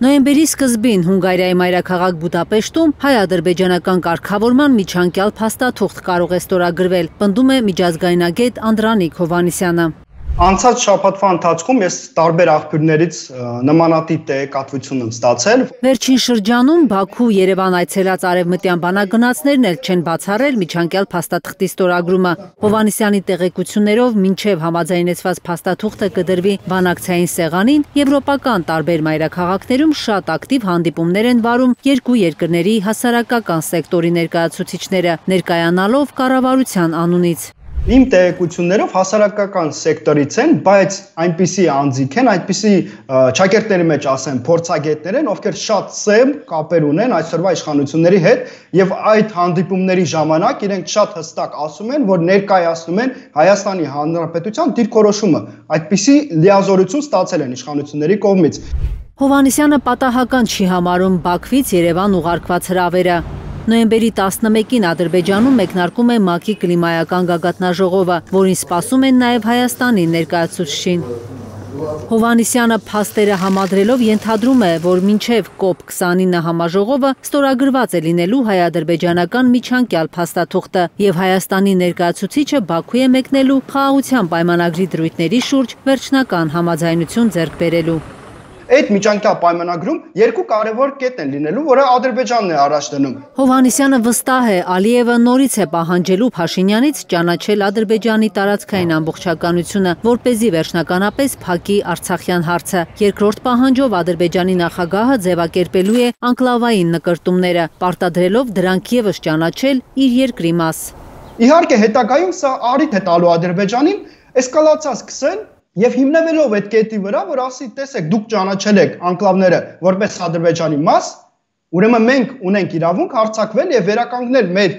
Նոյեմբերի սկզբին Հունգարիայի մայրաքաղաք Բուդապեշտում հայ-ադրբեջանական կարգավորման միջանկյալ փաստաթուղթ կարող է ստորագրվել, պնդում է միջազգայնագետ Անդրանիկ Հովհաննիսյանը։ Անցած շաբաթվա ընթացքում ես տարբեր աղբյուրներից նմանատիպ տեղեկատվություն եմ ստացել։ Վերջին շրջանում Բաքու-Երևան այցելած արևմտյան բանագնացներն էլ չեն բացառել միջանկյալ փաստաթղթի ստորագրումը։ Հովհաննիսյանի տեղեկություններով մինչև համաձայնեցված փաստաթուղթը կդրվի բանակցային սեղանին, եվրոպական տարբեր մայրաքաղաքներում շատ ակտիվ հանդիպումներ են վարում երկու երկրների հասարակական սեկտորի ներկայացուցիչները, ներկայանալով կառավարության անունից։ Իմ տեղեկություններով հասարակական սեկտորից են, բայց այնպիսի անձիկ են, այնպիսի ճակերտների մեջ ասեմ, փորձագետներ են, ովքեր շատ սեմ կապեր ունեն այսօրվա իշխանությունների հետ եւ այդ հանդիպումների ժամանակ իրենք շատ հստակ ասում են, որ ներկայացնում են Հայաստանի Հանրապետության դիրքորոշումը։ Այդպիսի լիազորություն ստացել են իշխանությունների կողմից։ Հովհաննիսյանը պատահական չի համարում Բաքվից Երևան ուղարկված հրավերը։ Նոյեմբերի 11-ին Ադրբեջանում մեկնարկում է ՄԱԿ-ի կլիմայական գագաթնաժողովը, որին սպասում են նաև Հայաստանի ներկայացուցչին։ Հովհաննիսյանը փաստերը համադրելով ենթադրում է, որ մինչև COP29 համաժողովը ստորագրված է լինելու հայ-ադրբեջանական միջանկյալ փաստաթուղթը եւ Հայաստանի ներկայացուցիչը Բաքու է մեկնելու խաղաղության պայմանագրի դրույթների շուրջ վերջնական համաձայնություն ձեռք բերելու։ Այդ միջանկյալ պայմանագրում երկու կարևոր կետ են լինելու, որը Ադրբեջանն է առաջ դնում։ Հովհաննիսյանը վստահ է, Ալիևը նորից է պահանջելու Փաշինյանից ճանաչել Ադրբեջանի տարածքային ամբողջականությունը, որպեսզի վերջնականապես փակի Արցախյան հարցը։ Երկրորդ պահանջով Ադրբեջանի նախագահը ձևակերպելու է անկլավային նկրտումները, պարտադրելով դրանք ևս ճանաչել իր երկրի մաս։ Իհարկե, հետագայում սա առիթ է տալու Ադրբեջանին էսկալացիա սկսել եւ հիմնվելով այդ կետի վրա, որ ասի, տեսեք, դուք ճանաչել եք անկլավները որպես Ադրբեջանի մաս, ուրեմն մենք ունենք իրավունք հարձակվել եւ վերականգնել մեր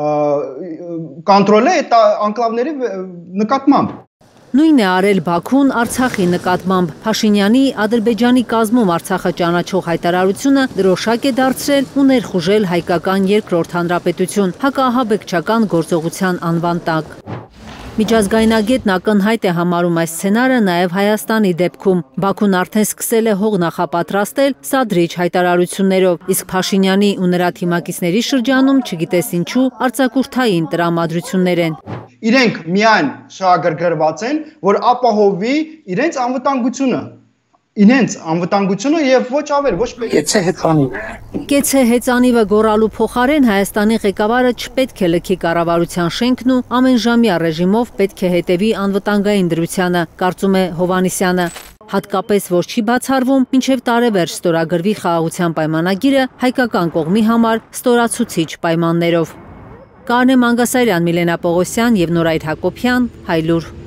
կոնտրոլը այդ անկլավների նկատմամբ։ Նույնն է արել Բաքուն Արցախի նկատմամբ։ Փաշինյանի Ադրբեջանի կազմում Արցախը ճանաչող հայտարարությունը դրոշակ է դարձրել ու ներխուժել հայկական երկրորդ հանրապետություն հակաահաբեկչական գործողության անվան տակ։ Միջազգայնագետն ակնհայտ է համարում այս սցենարը նաև Հայաստանի դեպքում։ Բաքուն արդեն սկսել է հող նախապատրաստել սադրիչ հայտարարություններով, իսկ Փաշինյանի ու նրա թիմակիցների շրջանում չգիտես ինչու արձակուրդային տրամադրություններ են։ Իրենք միայն շահագրգռված են, որ ապահովի իրենց անվտանգությունը եւ ոչ ավել, ոչ պետք։ Կեցե հեծանիվ։ Կեցե հեծանիվը գոռալու փոխարեն Հայաստանի ղեկավարը չպետք է լքի կառավարության շենքն ու ամենժամյա ռեժիմով պետք է հետևի անվտանգային դրությանը, կարծում է Հովհաննիսյանը։ Հատկապես որ չի բացառվում, մինչև տարեվերջ ստորագրվի խաղաղության պայմանագիրը հայկական կողմի համար ստորացուցիչ պայմաններով։ Կարնե Մանգասարյան, Միլենա Պողոսյան եւ Նորայր Հակոբյան, Հայլուր։